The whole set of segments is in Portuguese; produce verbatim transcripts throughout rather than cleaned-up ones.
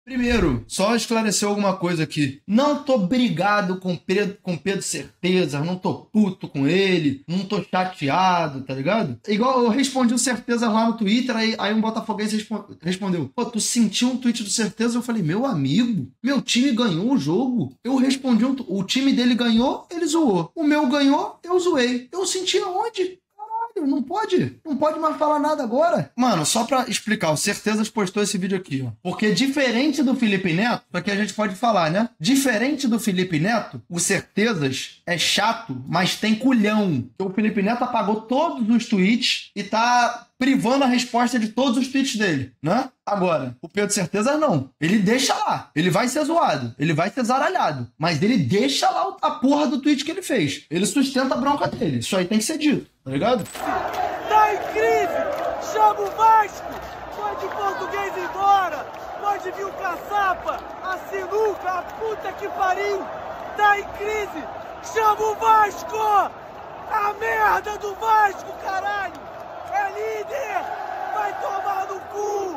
Primeiro, só esclarecer alguma coisa aqui. Não tô brigado com Pedro, com Pedro Certeza, não tô puto com ele, não tô chateado, tá ligado? Igual eu respondi o Certeza lá no Twitter, aí, aí um botafoguense respo- respondeu: pô, tu sentiu um tweet do Certeza? Eu falei: meu amigo, meu time ganhou o jogo. Eu respondi, um, o time dele ganhou, ele zoou. O meu ganhou, eu zoei. Eu senti aonde? Não pode, não pode mais falar nada agora. Mano, só pra explicar, o Certezas postou esse vídeo aqui, ó. Porque diferente do Felipe Neto, isso aqui a gente pode falar, né? Diferente do Felipe Neto, o Certezas é chato, mas tem culhão. O Felipe Neto apagou todos os tweets e tá privando a resposta de todos os tweets dele, né? Agora, o Pedro Certeza não. Ele deixa lá. Ele vai ser zoado. Ele vai ser zaralhado. Mas ele deixa lá a porra do tweet que ele fez. Ele sustenta a bronca dele. Isso aí tem que ser dito, tá ligado? Tá em crise! Chama o Vasco! Pode português embora! Pode vir o caçapa! A sinuca! A puta que pariu! Tá em crise! Chama o Vasco! A merda do Vasco, caralho! É líder! Vai tomar no cu!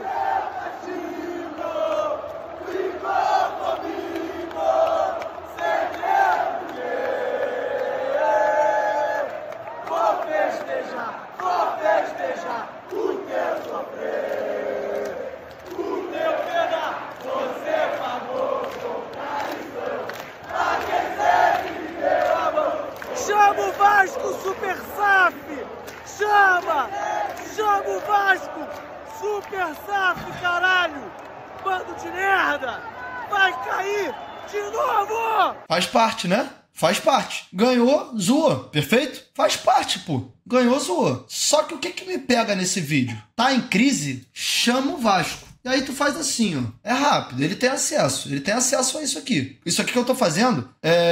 Vou festejar! Vou festejar! O teu sofrer! O teu penar! Você pagou com traição! A quem sempre me deu a mão! Chama o Vasco, Super Saf! Chama! Chama o Vasco! Super Saf, caralho! Bando de merda! Vai cair de novo! Faz parte, né? Faz parte. Ganhou, zoa. Perfeito? Faz parte, pô. Ganhou, zoa. Só que o que que me pega nesse vídeo? Tá em crise? Chama o Vasco. E aí tu faz assim, ó. É rápido, ele tem acesso. Ele tem acesso a isso aqui. Isso aqui que eu tô fazendo,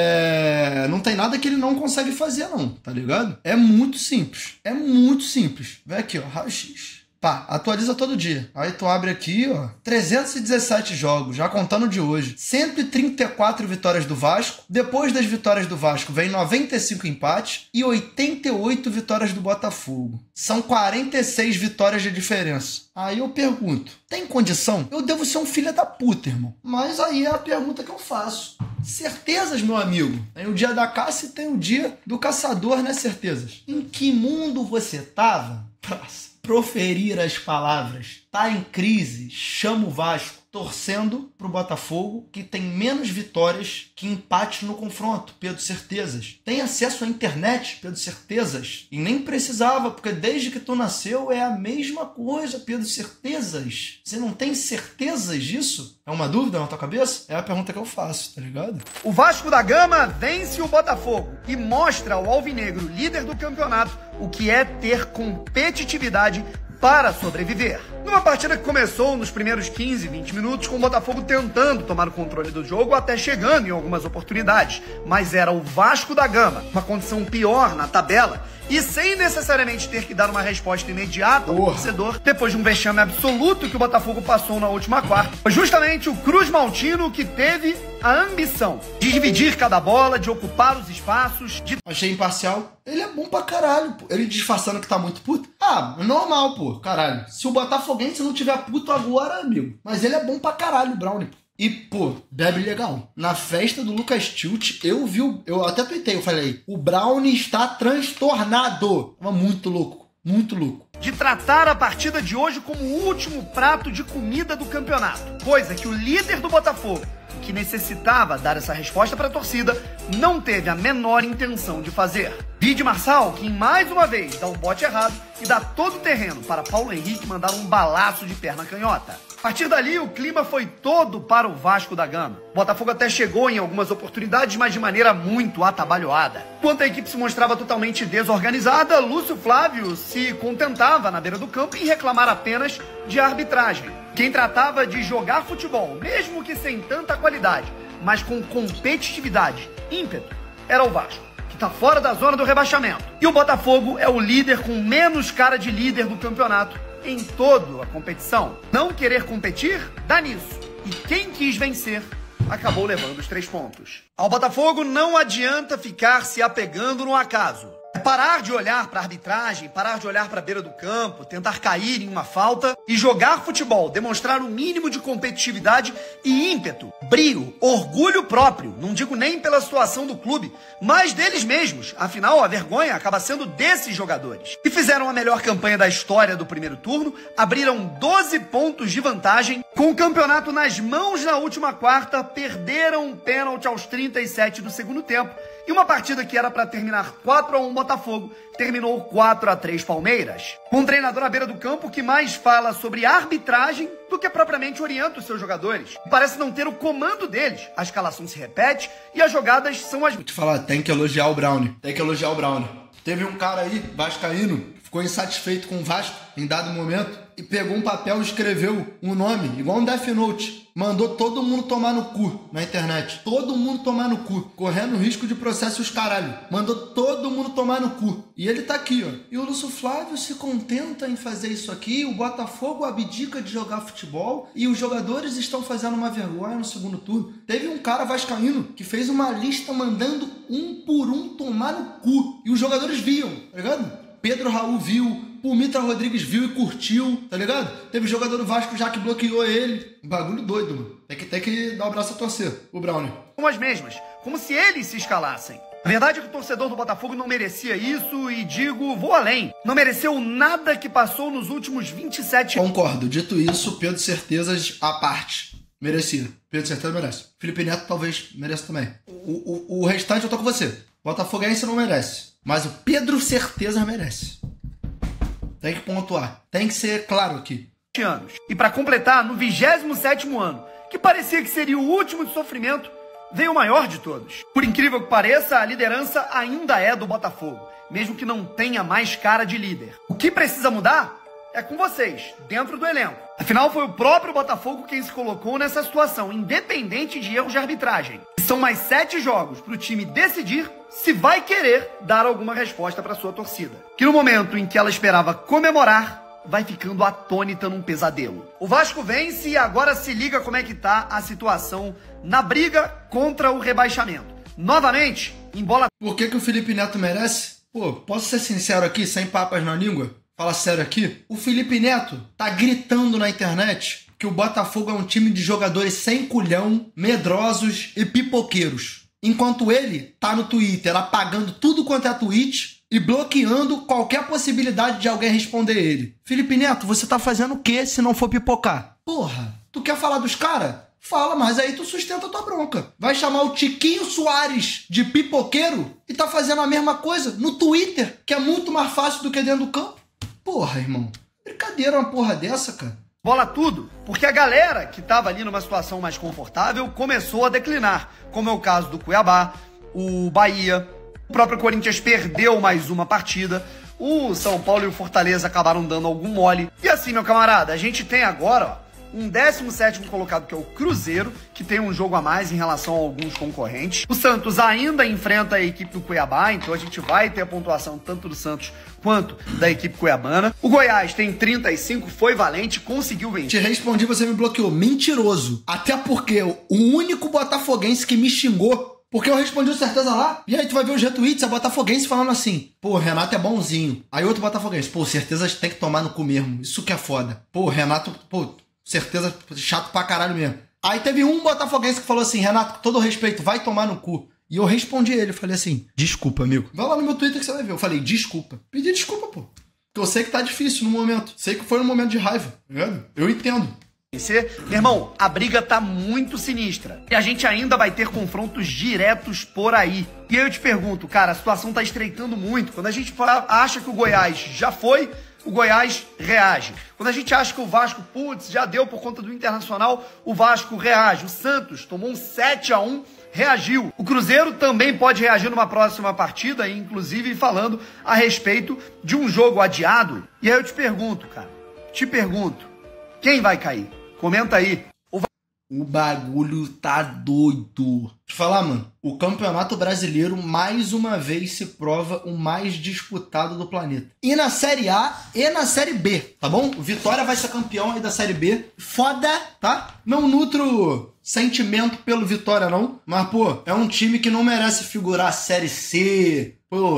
é... não tem nada que ele não consegue fazer, não. Tá ligado? É muito simples. É muito simples. Vem aqui, ó. Raio-X. Pá, atualiza todo dia. Aí tu abre aqui, ó. trezentos e dezessete jogos, já contando de hoje. cento e trinta e quatro vitórias do Vasco. Depois das vitórias do Vasco, vem noventa e cinco empates e oitenta e oito vitórias do Botafogo. São quarenta e seis vitórias de diferença. Aí eu pergunto, tem condição? Eu devo ser um filho da puta, irmão. Mas aí é a pergunta que eu faço. Certezas, meu amigo. Tem o dia da caça e tem o dia do caçador, né, Certezas? Em que mundo você tava pra proferir as palavras? Tá em crise, chama o Vasco, torcendo pro Botafogo, que tem menos vitórias que empate no confronto, Pedro Certezas. Tem acesso à internet, Pedro Certezas, e nem precisava, porque desde que tu nasceu é a mesma coisa, Pedro Certezas. Você não tem certezas disso? É uma dúvida na tua cabeça? É a pergunta que eu faço, tá ligado? O Vasco da Gama vence o Botafogo e mostra ao alvinegro, líder do campeonato, o que é ter competitividade para sobreviver. Numa partida que começou nos primeiros quinze, vinte minutos com o Botafogo tentando tomar o controle do jogo, até chegando em algumas oportunidades, mas era o Vasco da Gama, uma condição pior na tabela, e sem necessariamente ter que dar uma resposta imediata ao torcedor, depois de um vexame absoluto que o Botafogo passou na última quarta. Foi justamente o Cruz Maltino que teve a ambição de dividir cada bola, de ocupar os espaços, de... Achei imparcial. Ele é bom pra caralho, pô. Ele disfarçando que tá muito puto. Ah, normal, pô. Caralho. Se o Botafoguense não tiver puto agora, amigo. Mas ele é bom pra caralho, o Brownie, pô. E, pô, bebe legal. Na festa do Lucas Tilt, eu vi, o, eu até tuitei, eu falei, o Brownie está transtornado. Tava muito louco, muito louco. De tratar a partida de hoje como o último prato de comida do campeonato. Coisa que o líder do Botafogo, que necessitava dar essa resposta para a torcida, não teve a menor intenção de fazer. Vide Marçal, que mais uma vez dá um bote errado e dá todo o terreno para Paulo Henrique mandar um balaço de perna canhota. A partir dali, o clima foi todo para o Vasco da Gama. O Botafogo até chegou em algumas oportunidades, mas de maneira muito atabalhoada. Enquanto a equipe se mostrava totalmente desorganizada, Lúcio Flávio se contentava na beira do campo em reclamar apenas de arbitragem. Quem tratava de jogar futebol, mesmo que sem tanta qualidade, mas com competitividade, ímpeto, era o Vasco, que está fora da zona do rebaixamento. E o Botafogo é o líder com menos cara de líder do campeonato em toda a competição. Não querer competir, dá nisso. E quem quis vencer, acabou levando os três pontos. Ao Botafogo não adianta ficar se apegando no acaso. parar de olhar para a arbitragem, parar de olhar para a beira do campo, tentar cair em uma falta e jogar futebol, demonstrar o mínimo de competitividade e ímpeto, brio, orgulho próprio, não digo nem pela situação do clube, mas deles mesmos. Afinal, a vergonha acaba sendo desses jogadores. E fizeram a melhor campanha da história do primeiro turno, abriram doze pontos de vantagem, com o campeonato nas mãos na última quarta, perderam um pênalti aos trinta e sete do segundo tempo, e uma partida que era para terminar quatro a um Botafogo, terminou quatro a três Palmeiras. Com um treinador à beira do campo que mais fala sobre arbitragem do que propriamente orienta os seus jogadores. Parece não ter o comando deles. A escalação se repete e as jogadas são as... Vou te falar, tem que elogiar o Brownie. Tem que elogiar o Brownie. Teve um cara aí, vascaíno, que ficou insatisfeito com o Vasco em dado momento e pegou um papel e escreveu um nome, igual um Death Note. Mandou todo mundo tomar no cu na internet. Todo mundo tomar no cu. Correndo risco de processo os caralho. Mandou todo mundo tomar no cu. E ele tá aqui, ó. E o Lúcio Flávio se contenta em fazer isso aqui. O Botafogo abdica de jogar futebol. E os jogadores estão fazendo uma vergonha no segundo turno. Teve um cara vascaíno que fez uma lista mandando um por um tomar no cu. E os jogadores viam, tá ligado? Pedro Raul viu, o Mitra Rodrigues viu e curtiu, tá ligado? Teve jogador do Vasco já que bloqueou ele. Um bagulho doido, mano. Tem que, tem que dar um abraço a torcer, o Brownie. Como as mesmas, como se eles se escalassem. A verdade é que o torcedor do Botafogo não merecia isso e digo, vou além. Não mereceu nada que passou nos últimos vinte e sete anos. Concordo. Dito isso, Pedro Certezas à parte. Merecia. Pedro Certeza merece. Felipe Neto talvez mereça também. O, o, o restante eu tô com você. Botafoguense não merece. Mas o Pedro Certeza merece. Tem que pontuar. Tem que ser claro aqui. Anos. E para completar, no vigésimo sétimo ano, que parecia que seria o último de sofrimento, veio o maior de todos. Por incrível que pareça, a liderança ainda é do Botafogo, mesmo que não tenha mais cara de líder. O que precisa mudar é com vocês, dentro do elenco. Afinal, foi o próprio Botafogo quem se colocou nessa situação, independente de erros de arbitragem. São mais sete jogos para o time decidir se vai querer dar alguma resposta para sua torcida, que no momento em que ela esperava comemorar, vai ficando atônita num pesadelo. O Vasco vence e agora se liga como é que tá a situação na briga contra o rebaixamento. Novamente, embola... Por que que o Felipe Neto merece? Pô, posso ser sincero aqui, sem papas na língua? Fala sério aqui. O Felipe Neto tá gritando na internet que o Botafogo é um time de jogadores sem culhão, medrosos e pipoqueiros. Enquanto ele tá no Twitter apagando tudo quanto é tweet e bloqueando qualquer possibilidade de alguém responder ele. Felipe Neto, você tá fazendo o quê se não for pipocar? Porra, tu quer falar dos caras? Fala, mas aí tu sustenta a tua bronca. Vai chamar o Tiquinho Soares de pipoqueiro e tá fazendo a mesma coisa no Twitter, que é muito mais fácil do que dentro do campo? Porra, irmão. Brincadeira uma porra dessa, cara. Bola tudo, porque a galera que estava ali numa situação mais confortável começou a declinar, como é o caso do Cuiabá, o Bahia, o próprio Corinthians perdeu mais uma partida, o São Paulo e o Fortaleza acabaram dando algum mole. E assim, meu camarada, a gente tem agora, ó, um décimo sétimo colocado, que é o Cruzeiro, que tem um jogo a mais em relação a alguns concorrentes. O Santos ainda enfrenta a equipe do Cuiabá, então a gente vai ter a pontuação tanto do Santos quanto da equipe cuiabana. O Goiás tem trinta e cinco, foi valente, conseguiu vencer. Te respondi, você me bloqueou. Mentiroso. Até porque o único botafoguense que me xingou, porque eu respondi o Certeza lá, e aí tu vai ver os retweets, a botafoguense falando assim, pô, Renato é bonzinho. Aí outro botafoguense, pô, Certeza tem que tomar no cu mesmo. Isso que é foda. Pô, Renato, pô... Certeza chato pra caralho mesmo. Aí teve um botafoguense que falou assim, Renato, com todo respeito, vai tomar no cu. E eu respondi ele, falei assim, desculpa, amigo. Vai lá no meu Twitter que você vai ver. Eu falei, desculpa. Pedi desculpa, pô. Porque eu sei que tá difícil no momento. Sei que foi um momento de raiva, tá ligado? Eu entendo. Meu irmão, a briga tá muito sinistra. E a gente ainda vai ter confrontos diretos por aí. E aí eu te pergunto, cara, a situação tá estreitando muito. Quando a gente acha que o Goiás já foi... o Goiás reage. Quando a gente acha que o Vasco, putz, já deu por conta do Internacional, o Vasco reage. O Santos tomou um sete a um, reagiu. O Cruzeiro também pode reagir numa próxima partida, inclusive falando a respeito de um jogo adiado. E aí eu te pergunto, cara, te pergunto, quem vai cair? Comenta aí. O bagulho tá doido. Deixa eu falar, mano. O Campeonato Brasileiro, mais uma vez, se prova o mais disputado do planeta. E na Série A e na Série B, tá bom? O Vitória vai ser campeão aí da Série B. Foda, tá? Não nutro sentimento pelo Vitória, não. Mas, pô, é um time que não merece figurar Série C. Pô,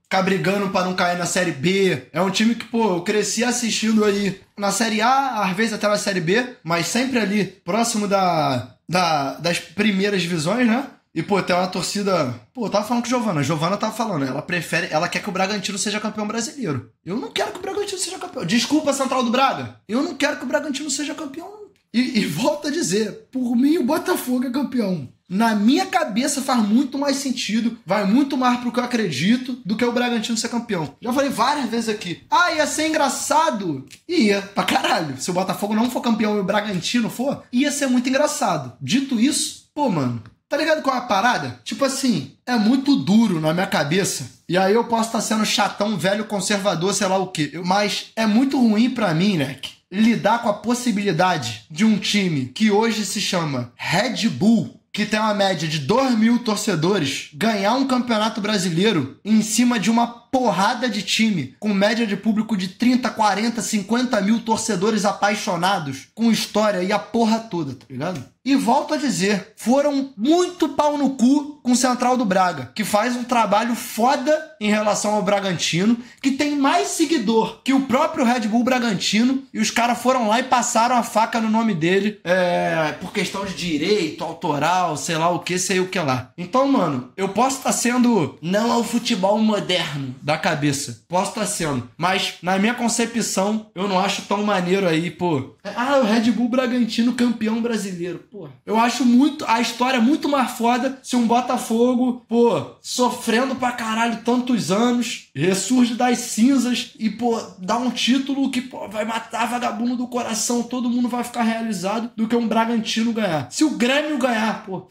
ficar brigando pra não cair na Série B. É um time que, pô, eu cresci assistindo aí na Série A, às vezes até na Série B, mas sempre ali próximo da, da, das primeiras divisões, né? E, pô, tem uma torcida... Pô, eu tava falando com a Giovana. A Giovana tava falando, ela prefere... Ela quer que o Bragantino seja campeão brasileiro. Eu não quero que o Bragantino seja campeão. Desculpa, Central do Braga. Eu não quero que o Bragantino seja campeão. E, e volto a dizer, por mim o Botafogo é campeão. Na minha cabeça faz muito mais sentido, vai muito mais pro que eu acredito do que o Bragantino ser campeão. Já falei várias vezes aqui. Ah, ia ser engraçado? Ia, pra caralho. Se o Botafogo não for campeão e o Bragantino for, ia ser muito engraçado. Dito isso, pô, mano, tá ligado qual é a parada? Tipo assim, é muito duro na minha cabeça. E aí eu posso estar sendo chatão, velho, conservador, sei lá o quê. Mas é muito ruim pra mim, né, lidar com a possibilidade de um time que hoje se chama Red Bull, que tem uma média de dois mil torcedores, ganhar um campeonato brasileiro em cima de uma porrada de time, com média de público de trinta, quarenta, cinquenta mil torcedores apaixonados, com história e a porra toda, tá ligado? E volto a dizer, foram muito pau no cu com o Central do Braga, que faz um trabalho foda em relação ao Bragantino, que tem mais seguidor que o próprio Red Bull Bragantino, e os caras foram lá e passaram a faca no nome dele, é, por questão de direito, autoral, sei lá o que, sei o que lá. Então, mano, eu posso estar sendo não ao futebol moderno da cabeça, posso estar sendo, mas na minha concepção, eu não acho tão maneiro aí, pô, ah, o Red Bull Bragantino campeão brasileiro, pô. Eu acho muito, a história muito mais foda se um Botafogo, pô, sofrendo pra caralho tantos anos, ressurge das cinzas e, pô, dá um título que, pô, vai matar vagabundo do coração, todo mundo vai ficar realizado, do que um Bragantino ganhar. Se o Grêmio ganhar, pô,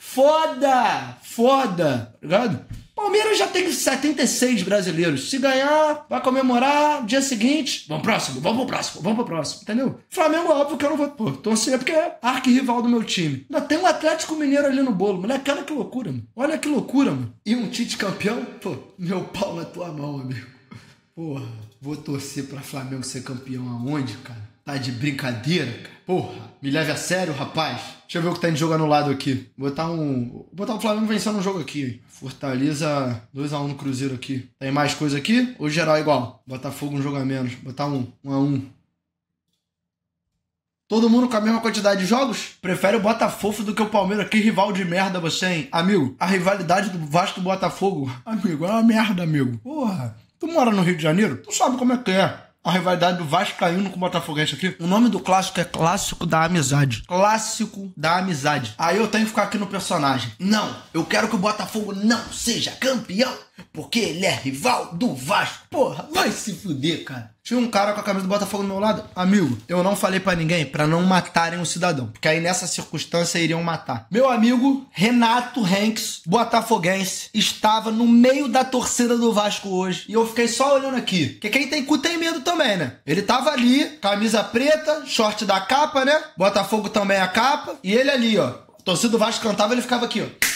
foda, foda, tá ligado? Palmeiras já tem setenta e seis brasileiros. Se ganhar, vai comemorar, dia seguinte, vamos pro próximo, vamos pro próximo, vamos pro próximo, entendeu? Flamengo, óbvio que eu não vou, pô, torcer porque é arquirrival do meu time. Ainda tem um Atlético Mineiro ali no bolo, moleque, olha que loucura, mano. Olha que loucura, mano. E um Tite campeão, pô, meu pau na tua mão, amigo. Porra, vou torcer pra Flamengo ser campeão aonde, cara? Tá de brincadeira, cara? Porra, me leve a sério, rapaz. Deixa eu ver o que tá de jogo anulado aqui. Vou botar um... Vou botar o Flamengo vencendo um jogo aqui. Fortaleza dois a um no Cruzeiro aqui. Tem mais coisa aqui? Ou geral igual? Botafogo um jogo a menos. Botar um. um a um. Todo mundo com a mesma quantidade de jogos? Prefere o Botafogo do que o Palmeiras. Que rival de merda você, hein? Amigo, a rivalidade do Vasco e do Botafogo, amigo, é uma merda, amigo. Porra, tu mora no Rio de Janeiro? Tu sabe como é que é. A rivalidade do Vascaíno com o Botafoguense aqui. O nome do clássico é Clássico da Amizade. Clássico da Amizade. Aí eu tenho que ficar aqui no personagem. Não, eu quero que o Botafogo não seja campeão, porque ele é rival do Vasco. Porra, vai se fuder, cara. Tinha um cara com a camisa do Botafogo do meu lado. Amigo, eu não falei pra ninguém pra não matarem o cidadão, porque aí nessa circunstância iriam matar. Meu amigo Renato Hanks, botafoguense, estava no meio da torcida do Vasco hoje. E eu fiquei só olhando aqui. Porque quem tem cu tem medo também, né? Ele tava ali, camisa preta, short da capa, né? Botafogo também a capa. E ele ali, ó. A torcida do Vasco cantava, ele ficava aqui, ó.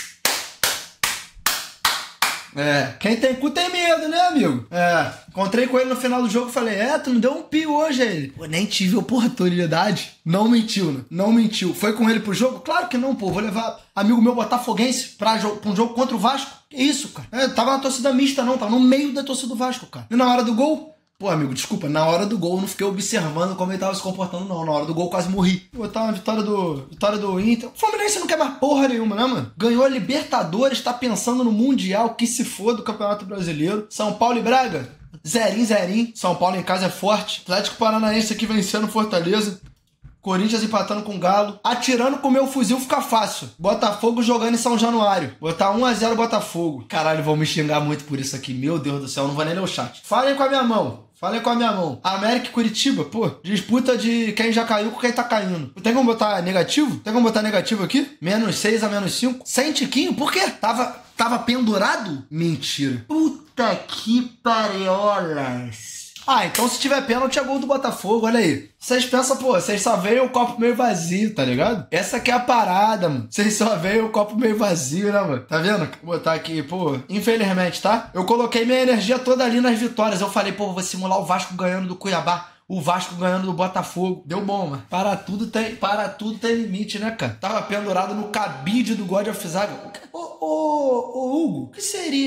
É, quem tem cu tem medo, né, amigo? É, encontrei com ele no final do jogo e falei, é, tu não deu um pio hoje a ele. Pô, nem tive oportunidade. Não mentiu, né? Não mentiu. Foi com ele pro jogo? Claro que não, pô. Vou levar amigo meu botafoguense pra, pra um jogo contra o Vasco. Que isso, cara? É, tava na torcida mista, não. Tava no meio da torcida do Vasco, cara. E na hora do gol... Pô, amigo, desculpa, na hora do gol eu não fiquei observando como ele tava se comportando, não. Na hora do gol eu quase morri. Pô, tá uma vitória do, vitória do Inter. O Fluminense não quer mais porra nenhuma, né, mano? Ganhou a Libertadores, tá pensando no Mundial, que se for do Campeonato Brasileiro. São Paulo e Braga, zerinho, zerinho. São Paulo em casa é forte. Atlético Paranaense aqui vencendo Fortaleza. Corinthians empatando com o Galo. Atirando com o meu fuzil fica fácil. Botafogo jogando em São Januário. Botar um a zero Botafogo. Caralho, vão me xingar muito por isso aqui. Meu Deus do céu, não vou nem ler o chat. Falem com a minha mão. Falem com a minha mão. América e Curitiba, pô. Disputa de quem já caiu com quem tá caindo. Tem como botar negativo? Tem como botar negativo aqui? Menos seis a menos cinco. Sem tiquinho? Por quê? Tava, tava pendurado? Mentira. Puta que pareolas. Ah, então se tiver pênalti é gol do Botafogo, olha aí. Vocês pensam, pô, vocês só veem o copo meio vazio, tá ligado? Essa aqui é a parada, mano. Vocês só veem o copo meio vazio, né, mano? Tá vendo? Vou botar aqui, pô, infelizmente, tá? Eu coloquei minha energia toda ali nas vitórias. Eu falei, pô, vou simular o Vasco ganhando do Cuiabá. O Vasco ganhando do Botafogo. Deu bom, mano. Para tudo tem, para tudo tem limite, né, cara? Tava pendurado no cabide do God of Zaga. Pô, ô, ô, Hugo, o que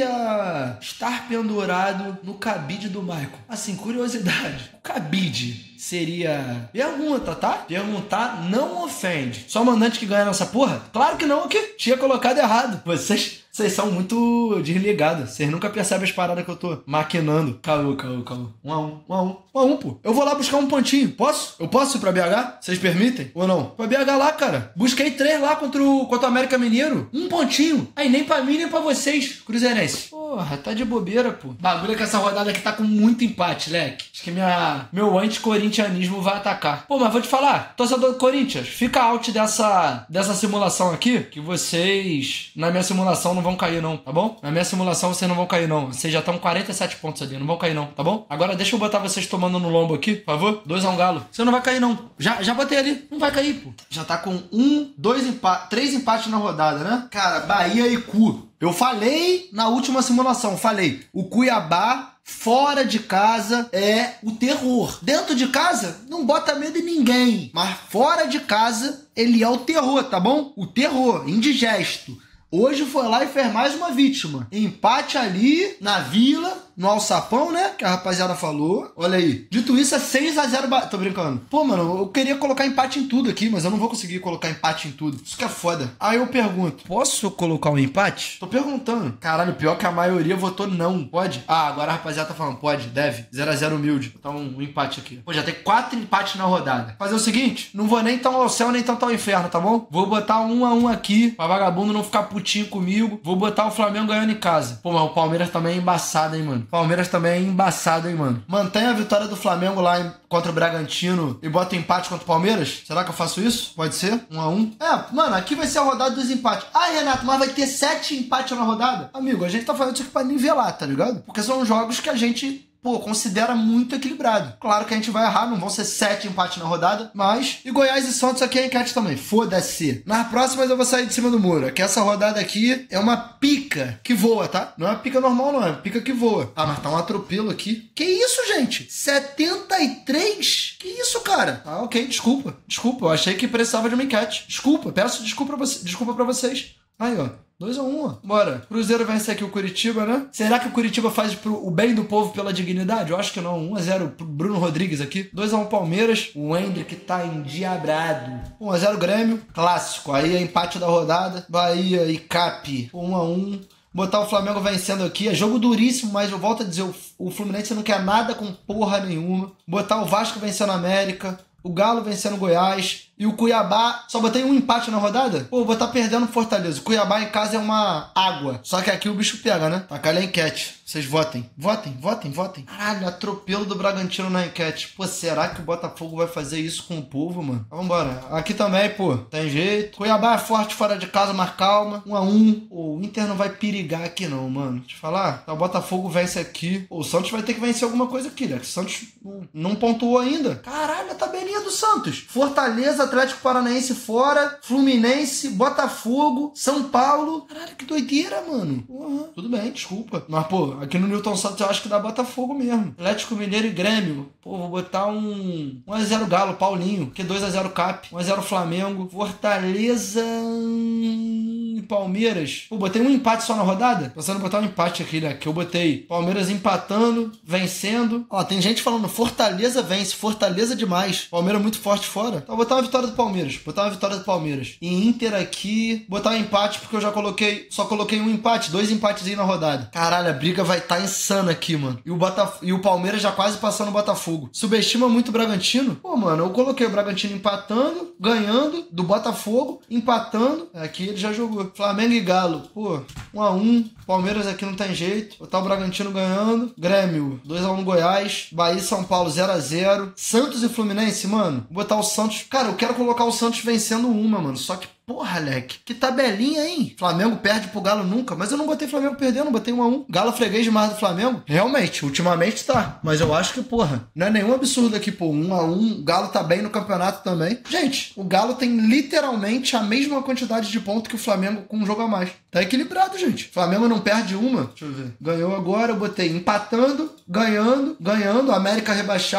seria estar pendurado no cabide do Michael? Assim, curiosidade. O cabide seria... Pergunta, tá? Perguntar não ofende. Só o mandante que ganha nessa porra? Claro que não, o quê? Tinha colocado errado. Vocês... Vocês são muito desligados. Vocês nunca percebem as paradas que eu tô maquinando. Caô, caô, caô. Um a um, um a um. Um a um, pô. Eu vou lá buscar um pontinho. Posso? Eu posso ir pra B H? Vocês permitem? Ou não? Pra B H lá, cara. Busquei três lá contra o, contra o América Mineiro. Um pontinho. Aí nem pra mim, nem pra vocês, cruzeirense. Porra, tá de bobeira, pô. Bagulho é que essa rodada aqui tá com muito empate, leque. Acho que minha, meu anti-corintianismo vai atacar. Pô, mas vou te falar. Torcedor do Corinthians, fica out dessa, dessa simulação aqui, que vocês, na minha simulação, não vão cair não, tá bom? Na minha simulação vocês não vão cair não. Vocês já estão quarenta e sete pontos ali, não vão cair não, tá bom? Agora deixa eu botar vocês tomando no lombo aqui, por favor. dois a um Galo. Você não vai cair não. Já, já botei ali. Não vai cair, pô. Já tá com um, dois empates, três empates na rodada, né? Cara, Bahia e Cu. Eu falei na última simulação, falei, o Cuiabá fora de casa é o terror. Dentro de casa, não bota medo em ninguém. Mas fora de casa, ele é o terror, tá bom? O terror, indigesto. Hoje foi lá e fez mais uma vítima. Empate ali na Vila, no Alçapão, né? Que a rapaziada falou. Olha aí. Dito isso, é seis a zero. Ba... Tô brincando. Pô, mano, eu queria colocar empate em tudo aqui, mas eu não vou conseguir colocar empate em tudo. Isso que é foda. Aí eu pergunto, posso colocar um empate? Tô perguntando. Caralho, pior que a maioria votou não. Pode? Ah, agora a rapaziada tá falando, pode, deve. zero a zero humilde. Então, um empate aqui. Pô, já tem quatro empates na rodada. Fazer o seguinte, não vou nem tão ao céu, nem tão ao inferno, tá bom? Vou botar um a um aqui, pra vagabundo não ficar putinho comigo. Vou botar o Flamengo ganhando em casa. Pô, mas o Palmeiras também é embaçado, hein, mano? Palmeiras também é embaçado, hein, mano? Mantém a vitória do Flamengo lá em, contra o Bragantino e bota empate contra o Palmeiras? Será que eu faço isso? Pode ser? Um a um? É, mano, aqui vai ser a rodada dos empates. Ah, Renato, mas vai ter sete empates na rodada? Amigo, a gente tá fazendo isso aqui pra nivelar, tá ligado? Porque são jogos que a gente... pô, considera muito equilibrado. Claro que a gente vai errar, não vão ser sete empates na rodada, mas... E Goiás e Santos aqui é enquete também, foda-se. Nas próximas eu vou sair de cima do muro, que essa rodada aqui é uma pica que voa, tá? Não é uma pica normal, não, é uma pica que voa. Ah, mas tá um atropelo aqui. Que isso, gente? setenta e três? Que isso, cara? Ah, ok, desculpa. Desculpa, eu achei que precisava de uma enquete. Desculpa, peço desculpa pra, você, desculpa pra vocês. Aí, ó. dois a um, ó. Bora. Cruzeiro vence aqui o Curitiba, né? Será que o Curitiba faz pro, o bem do povo pela dignidade? Eu acho que não. um a zero pro Bruno Rodrigues aqui. dois a um Palmeiras. O Hendrick tá endiabrado. um a zero Grêmio. Clássico. Aí é empate da rodada. Bahia e Cap. um a um. Botar o Flamengo vencendo aqui. É jogo duríssimo, mas eu volto a dizer, o, o Fluminense não quer nada com porra nenhuma. Botar o Vasco vencendo a América. O Galo vencendo o Goiás. E o Cuiabá, só botei um empate na rodada? Pô, vou estar perdendo o Fortaleza. O Cuiabá em casa é uma água. Só que aqui o bicho pega, né? Tá calha a enquete. Vocês votem. Votem, votem, votem. Caralho, atropelo do Bragantino na enquete. Pô, será que o Botafogo vai fazer isso com o povo, mano? Então, vambora. Aqui também, pô, tem jeito. Cuiabá é forte fora de casa, mas calma. Um a um. Pô, o Inter não vai perigar aqui não, mano. Deixa eu falar. Tá, o Botafogo vence aqui. Pô, o Santos vai ter que vencer alguma coisa aqui, né? O Santos não, não pontuou ainda. Caralho, a tabelinha do Santos. Fortaleza, Atlético Paranaense fora, Fluminense, Botafogo, São Paulo. Caralho, que doideira, mano. Uhum. Tudo bem, desculpa. Mas, pô, aqui no Newton Santos eu acho que dá Botafogo mesmo. Atlético Mineiro e Grêmio. Pô, vou botar um um a zero Galo, Paulinho. Que dois a zero Cap. um a zero Flamengo. Fortaleza e Palmeiras. Pô, botei um empate só na rodada? Pensando em botar um empate aqui, né? Que eu botei Palmeiras empatando, vencendo. Ó, tem gente falando Fortaleza vence, Fortaleza demais. Palmeiras muito forte fora. Então, vou botar uma vitória do Palmeiras. Botar uma vitória do Palmeiras. E Inter aqui. Botar um empate, porque eu já coloquei. Só coloquei um empate. Dois empates aí na rodada. Caralho, a briga vai estar tá insana aqui, mano. E o, Botaf... e o Palmeiras já quase passando o Botafogo. Subestima muito o Bragantino. Pô, mano, eu coloquei o Bragantino empatando, ganhando do Botafogo, empatando. Aqui ele já jogou. Flamengo e Galo. Pô, um a um. Palmeiras aqui não tem jeito. Botar o Bragantino ganhando. Grêmio, dois a um Goiás. Bahia e São Paulo, zero a zero. Santos e Fluminense, mano. Vou botar o Santos. Cara, eu quero colocar o Santos vencendo uma, mano. Só que, porra, Leque, que tabelinha, hein? Flamengo perde pro Galo nunca. Mas eu não botei Flamengo perdendo, botei um a um. Galo freguês demais do Flamengo. Realmente, ultimamente tá. Mas eu acho que, porra, não é nenhum absurdo aqui, pô. um a um. O Galo tá bem no campeonato também. Gente, o Galo tem literalmente a mesma quantidade de pontos que o Flamengo com um jogo a mais. Tá equilibrado, gente. Flamengo não perde uma. Deixa eu ver. Ganhou agora, eu botei empatando, ganhando, ganhando. América rebaixado.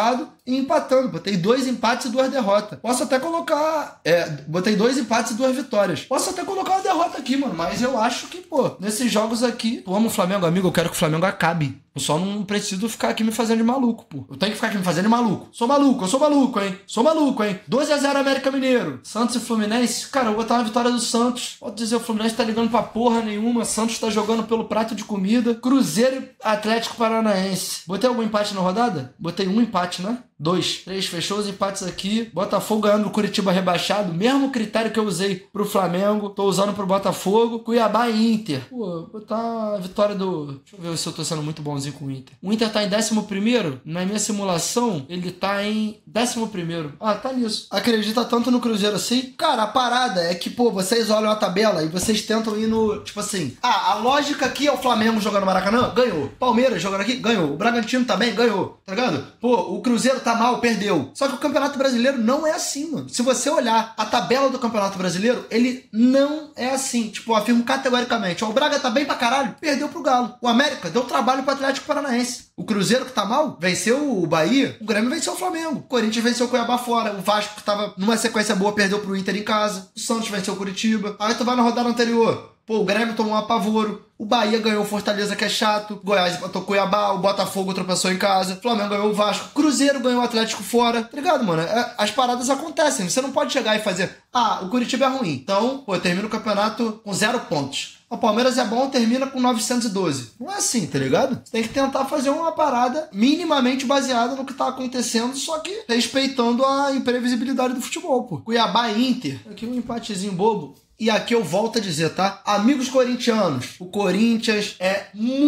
e empatando. Botei dois empates e duas derrotas. Posso até colocar... É, botei dois empates e duas vitórias. Posso até colocar uma derrota aqui, mano. Mas eu acho que, pô, nesses jogos aqui... Tu ama o Flamengo, amigo? Eu quero que o Flamengo acabe. Eu só não preciso ficar aqui me fazendo de maluco, pô. Eu tenho que ficar aqui me fazendo de maluco. Sou maluco, eu sou maluco, hein? Sou maluco, hein? dois a zero América Mineiro. Santos e Fluminense. Cara, eu vou botar uma vitória do Santos. Pode dizer, o Fluminense tá ligando pra porra nenhuma. Santos tá jogando pelo prato de comida. Cruzeiro e Atlético Paranaense. Botei algum empate na rodada? Botei um empate, né? Dois. Três. Fechou os empates aqui. Botafogo ganhando o Curitiba rebaixado. Mesmo critério que eu usei pro Flamengo. Tô usando pro Botafogo. Cuiabá e Inter. Pô, botar a vitória do... Deixa eu ver se eu tô sendo muito bonzinho com o Inter. O Inter tá em décimo primeiro. Na minha simulação, ele tá em décimo primeiro. Ah, tá nisso. Acredita tanto no Cruzeiro assim? Cara, a parada é que, pô, vocês olham a tabela e vocês tentam ir no... Tipo assim... Ah, a lógica aqui é o Flamengo jogando no Maracanã? Ganhou. Palmeiras jogando aqui? Ganhou. O Bragantino também? Ganhou. Tá ligado? Pô, o Cruzeiro tá mal? Perdeu. Só que o Campeonato Brasileiro não é assim, mano. Se você olhar a tabela do Campeonato Brasileiro, ele não é assim. Tipo, eu afirmo categoricamente. Ó, o Braga tá bem pra caralho? Perdeu pro Galo. O América deu trabalho pro Atlético Paranaense. O Cruzeiro, que tá mal, venceu o Bahia. O Grêmio venceu o Flamengo. O Corinthians venceu o Cuiabá fora. O Vasco, que tava numa sequência boa, perdeu pro Inter em casa. O Santos venceu o Curitiba. Aí tu vai na rodada anterior. Pô, o Grêmio tomou um apavoro. O Bahia ganhou o Fortaleza, que é chato. Goiás empatou o Cuiabá. O Botafogo tropeçou em casa. O Flamengo ganhou o Vasco. Cruzeiro ganhou o Atlético fora. Tá ligado, mano? É, as paradas acontecem. Você não pode chegar e fazer... Ah, o Curitiba é ruim. Então, pô, termina o campeonato com zero pontos. O Palmeiras é bom, termina com novecentos e doze. Não é assim, tá ligado? Você tem que tentar fazer uma parada minimamente baseada no que tá acontecendo, só que respeitando a imprevisibilidade do futebol, pô. Cuiabá e Inter. Aqui um empatezinho bobo. E aqui eu volto a dizer, tá? Amigos corintianos, o Corinthians é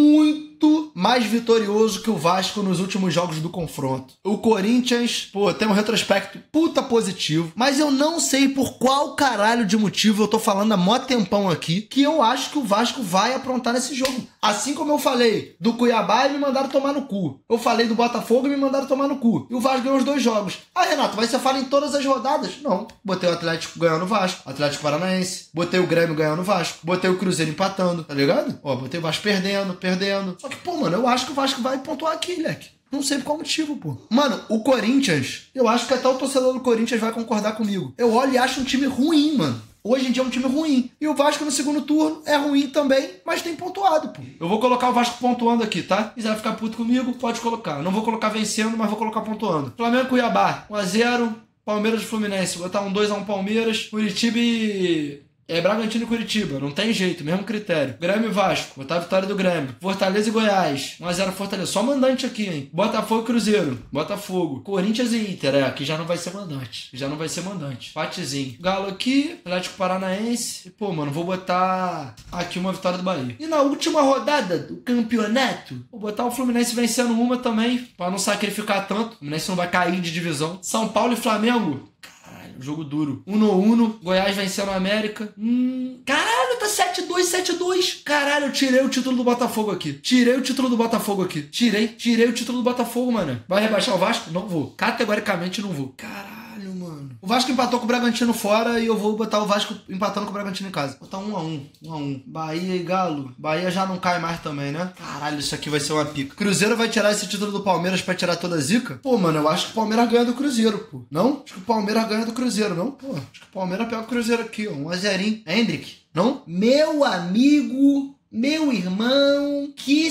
muito mais vitorioso que o Vasco nos últimos jogos do confronto. O Corinthians, pô, tem um retrospecto puta positivo, mas eu não sei por qual caralho de motivo eu tô falando há mó tempão aqui, que eu acho que o Vasco vai aprontar nesse jogo. Assim como eu falei do Cuiabá e me mandaram tomar no cu. Eu falei do Botafogo e me mandaram tomar no cu. E o Vasco ganhou os dois jogos. Ah, Renato, mas você fala em todas as rodadas? Não. Botei o Atlético ganhando o Vasco, Atlético Paranaense. Botei o Grêmio ganhando o Vasco. Botei o Cruzeiro empatando, tá ligado? Ó, botei o Vasco perdendo, perdendo. Só que, pô, mano, eu acho que o Vasco vai pontuar aqui, leque. Não sei por qual motivo, pô. Mano, o Corinthians, eu acho que até o torcedor do Corinthians vai concordar comigo. Eu olho e acho um time ruim, mano. Hoje em dia é um time ruim. E o Vasco no segundo turno é ruim também, mas tem pontuado, pô. Eu vou colocar o Vasco pontuando aqui, tá? Se quiser ficar puto comigo, pode colocar. Não vou colocar vencendo, mas vou colocar pontuando. Flamengo e Cuiabá, um a zero. Palmeiras e Fluminense, botar um dois a um Palmeiras. Curitiba e... É Bragantino e Curitiba, não tem jeito, mesmo critério. Grêmio e Vasco, botar a vitória do Grêmio. Fortaleza e Goiás, um a zero Fortaleza. Só mandante aqui, hein? Botafogo e Cruzeiro, Botafogo. Corinthians e Inter, é, aqui já não vai ser mandante. Já não vai ser mandante. Patezinho. Galo aqui, Atlético Paranaense. E, pô, mano, vou botar aqui uma vitória do Bahia. E na última rodada do campeonato, vou botar o Fluminense vencendo uma também, pra não sacrificar tanto. O Fluminense não vai cair de divisão. São Paulo e Flamengo. Jogo duro. um a um. Goiás vencendo a América. Hum, caralho, tá sete a dois, sete a dois. Caralho, eu tirei o título do Botafogo aqui. Tirei o título do Botafogo aqui. Tirei. Tirei o título do Botafogo, mano. Vai rebaixar o Vasco? Não vou. Categoricamente não vou. Caralho, mano. O Vasco empatou com o Bragantino fora e eu vou botar o Vasco empatando com o Bragantino em casa. Botar um a um. um a um. Bahia e Galo. Bahia já não cai mais também, né? Caralho, isso aqui vai ser uma pica. Cruzeiro vai tirar esse título do Palmeiras pra tirar toda a zica? Pô, mano, eu acho que o Palmeiras ganha do Cruzeiro, pô. Não? Acho que o Palmeiras ganha do Cruzeiro, não? Pô, acho que o Palmeiras pega o Cruzeiro aqui, ó. um a zero. Hendrick, não? Meu amigo... Meu irmão, que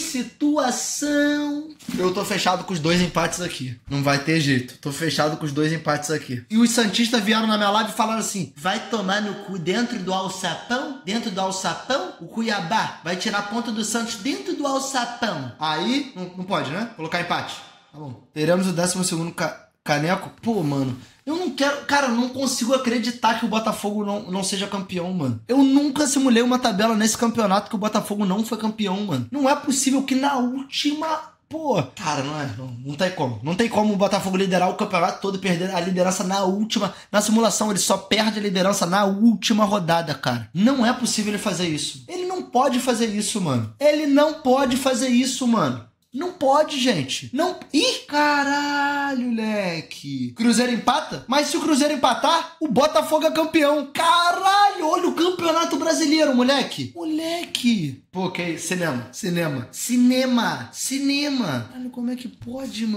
situação. Eu tô fechado com os dois empates aqui. Não vai ter jeito. Tô fechado com os dois empates aqui. E os santistas vieram na minha live e falaram assim: vai tomar no cu dentro do alçapão? Dentro do alçapão? O Cuiabá vai tirar a ponta do Santos dentro do alçapão. Aí, não, não pode, né? Colocar empate. Tá bom. Teremos o décimo segundo ca caneco. Pô, mano... Eu não quero... Cara, eu não consigo acreditar que o Botafogo não, não seja campeão, mano. Eu nunca simulei uma tabela nesse campeonato que o Botafogo não foi campeão, mano. Não é possível que na última... Pô, cara, não é... Não, não tem como. Não tem como o Botafogo liderar o campeonato todo e perder a liderança na última... Na simulação, ele só perde a liderança na última rodada, cara. Não é possível ele fazer isso. Ele não pode fazer isso, mano. Ele não pode fazer isso, mano. Não pode, gente. Não... Ih, caralho, leque. Cruzeiro empata? Mas se o Cruzeiro empatar, o Botafogo é campeão. Caralho, olha o Campeonato Brasileiro, moleque. Moleque. Pô, que cinema. Cinema. Cinema. Cinema. Olha como é que pode, mano.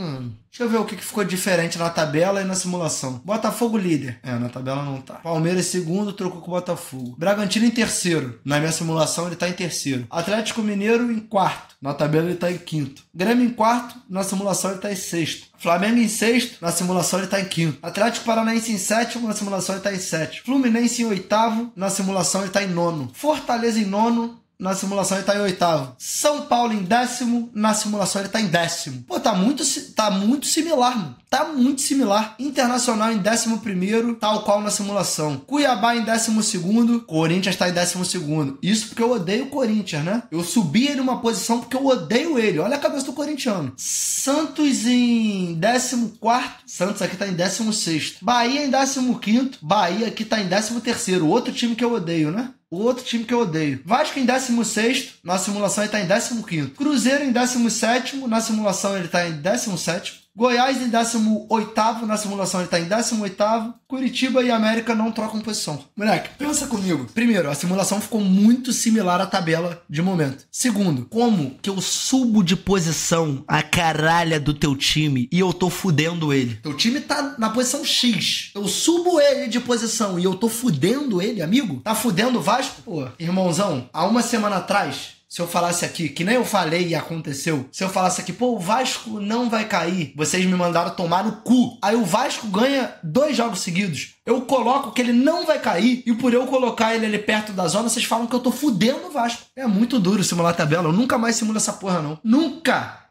Deixa eu ver o que ficou diferente na tabela e na simulação. Botafogo líder. É, na tabela não tá. Palmeiras segundo, trocou com o Botafogo. Bragantino em terceiro. Na minha simulação ele tá em terceiro. Atlético Mineiro em quarto. Na tabela ele tá em quinto. Grêmio em quarto. Na simulação ele tá em sexto. Flamengo em sexto. Na simulação ele tá em quinto. Atlético Paranaense em sétimo. Na simulação ele tá em sétimo. Fluminense em oitavo. Na simulação ele tá em nono. Fortaleza em nono. Na simulação ele tá em oitavo. São Paulo em décimo. Na simulação ele tá em décimo. Pô, tá muito, tá muito similar, mano. Tá muito similar. Internacional em décimo primeiro, tal qual na simulação. Cuiabá em décimo segundo. Corinthians tá em décimo segundo. Isso porque eu odeio o Corinthians, né? Eu subi ele uma posição porque eu odeio ele. Olha a cabeça do corintiano. Santos em décimo quarto. Santos aqui tá em décimo sexto. Bahia em décimo quinto. Bahia aqui tá em décimo terceiro. Outro time que eu odeio, né? O outro time que eu odeio. Vasco em décimo sexto, na simulação ele tá em décimo quinto. Cruzeiro em décimo sétimo, na simulação ele tá em décimo sétimo. Goiás em décimo oitavo, na simulação ele tá em décimo oitavo. Curitiba e América não trocam posição. Moleque, pensa comigo. Primeiro, a simulação ficou muito similar à tabela de momento. Segundo, como que eu subo de posição a caralha do teu time e eu tô fudendo ele? Teu time tá na posição X. Eu subo ele de posição e eu tô fudendo ele, amigo? Tá fudendo o Vasco? Pô, irmãozão, há uma semana atrás... Se eu falasse aqui, que nem eu falei e aconteceu, se eu falasse aqui, pô, o Vasco não vai cair, vocês me mandaram tomar no cu. Aí o Vasco ganha dois jogos seguidos. Eu coloco que ele não vai cair e por eu colocar ele ali perto da zona, vocês falam que eu tô fudendo o Vasco. É muito duro simular tabela, eu nunca mais simulo essa porra não. Nunca!